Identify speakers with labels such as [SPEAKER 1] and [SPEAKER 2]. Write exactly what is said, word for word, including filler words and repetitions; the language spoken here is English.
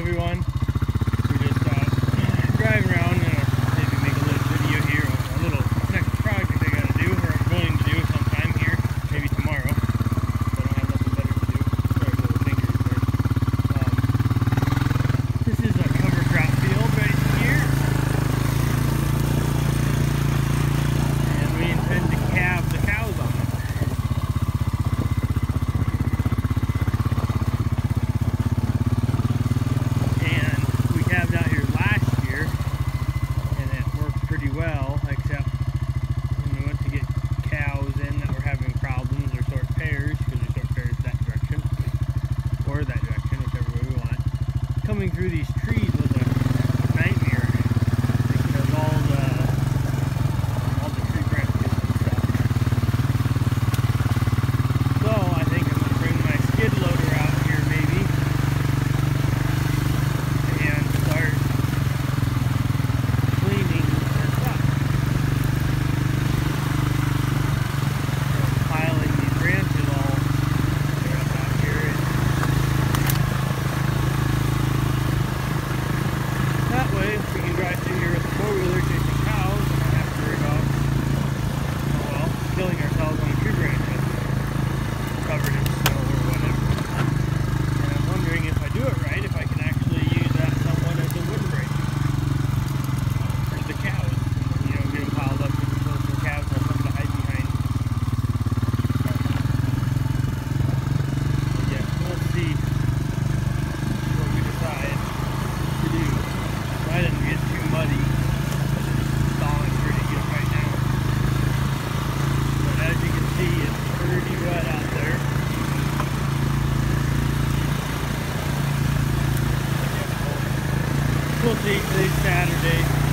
[SPEAKER 1] everyone. We're just uh, driving around and uh, maybe make a little video here of a little next project I gotta do, or I'm going to do sometime here, maybe tomorrow. I don't have nothing better to do. Sorry, little fingers there. Um, this is a cover crop field right here, and we intend to calve the cows on it. Out here last year, and it worked pretty well, except when we went to get cows in that were having problems or sort pairs, because we sort pairs that direction or that direction, whichever way we want. Coming through these trees was a nightmare because all the all the tree branches and stuff. So I think I'm gonna bring my skid loader out here maybe. Killing ourselves on a tree branch covered in snow or whatever. And I'm wondering if I do it right, if I can actually use that somewhat as a windbreak for the cows. And, you know, get them piled up with the cows or something to hide behind. But yeah, we'll see what we decide to do. I didn't get too muddy. It's thawing pretty good right now. As you can see, it's pretty wet out there. We'll see. Today's Saturday.